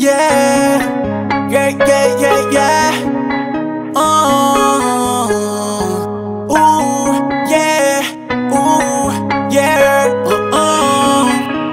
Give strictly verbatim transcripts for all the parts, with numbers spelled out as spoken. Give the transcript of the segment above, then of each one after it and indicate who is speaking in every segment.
Speaker 1: Yeah, yeah, yeah, yeah, yeah. Oh, ooh, yeah, ooh, yeah, uh, uh.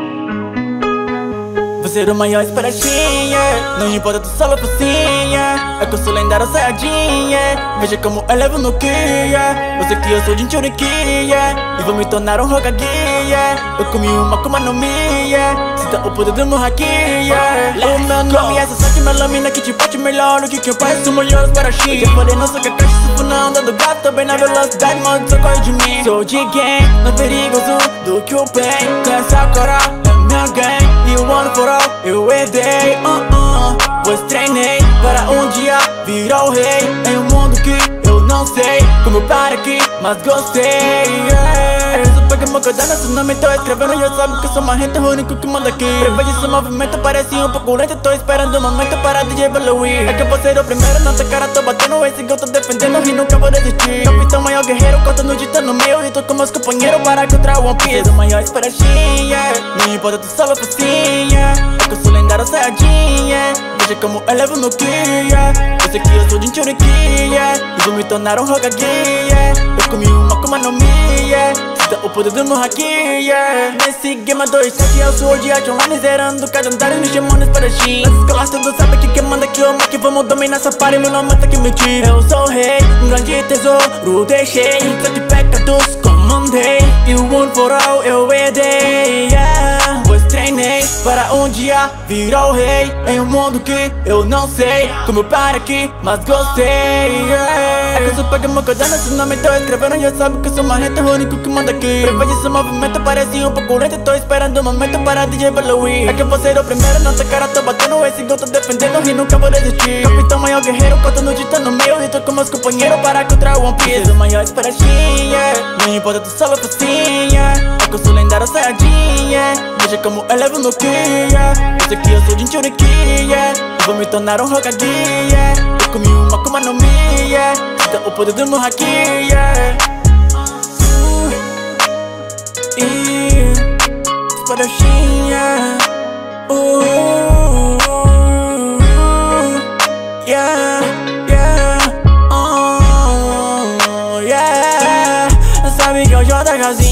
Speaker 1: Você é o maior esperadinha, não importa, tu só focinha. É que eu sou lendário saiadinha, veja como eu levo no Kia. Você que eu sou de Churiquia e vou me tornar um rogaguia. Eu comi uma kuma no Mia, sinta o poder do meu hakia. O meu nome é essa que minha lâmina que te bate melhor do que quem faz o melhor para X. Eu falei, não sou que a caixa se não dando gato, tô bem na velocidade, mas você corre de mim. Sou de gang, mais perigoso do que o bem. Com essa cora é minha gang, e o one for all eu herdei. uh -uh. Pois treinei para um dia virar o rei em um mundo que eu não sei como eu paro aqui, mas gostei. Yeah. É que eu peguei meu caderno, esse nome tô escrevendo e eu sabe que eu sou mais gente, o único que manda aqui. Prevejo esse movimento, parece um pouco lento, tô esperando o momento para de evoluir. É que eu vou ser o primeiro, nessa cara tô batendo, esse que eu tô defendendo e nunca vou desistir. Capitão maior guerreiro, contando de tá no meio e tô com meus companheiros para contra o One Piece. Ser o maior esperadinha, não importa, tu só focinha. É que eu sou lendário saiadinha, veja como eu levo no Kia. Eu sei que eu sou de Churiquia e vou me tornar um rogaguia. Eu comi uma kuma no Mia, sinta o poder do meu hakia. Nesse game dois sete eu sou o diante online, zerando cada andar e me chamando espadachim. Nas escolas tudo sabe que quem manda que eu que vamos dominar essa party, meu nome tá que me tira. Eu sou o rei, um grande tesouro deixei, sete pecados comandei, e o one for all eu herdei. Yeah. Pois treinei para um dia virar o rei em um mundo que eu não sei como eu paro aqui, mas gostei. Yeah. É que eu só peguei meu caderno, esse nome tô escrevendo e eu sabe que eu sou mais gente, o único que manda aqui. Prevejo esse movimento, parece um pouco lento, tô esperando o momento para de evoluir. É que eu vou ser o primeiro, nessa cara tô batendo, esse que eu tô defendendo e nunca vou desistir. Capitão maior guerreiro, contando de tá no meio e tô com meus companheiros para contra o One Piece. Ser o maior esperadinha, não importa, tu só focinha. É que eu sou lendário saiadinha, veja como eu levo no Kia. Eu sei que eu sou de Churiquia e vou me tornar um rogaguia. Eu comi uma kuma no Mia, sinta o poder do meu hakia. uh, E espadachinha, uh, yeah, yeah, oh, yeah. Sabe que eu jogo da casinha.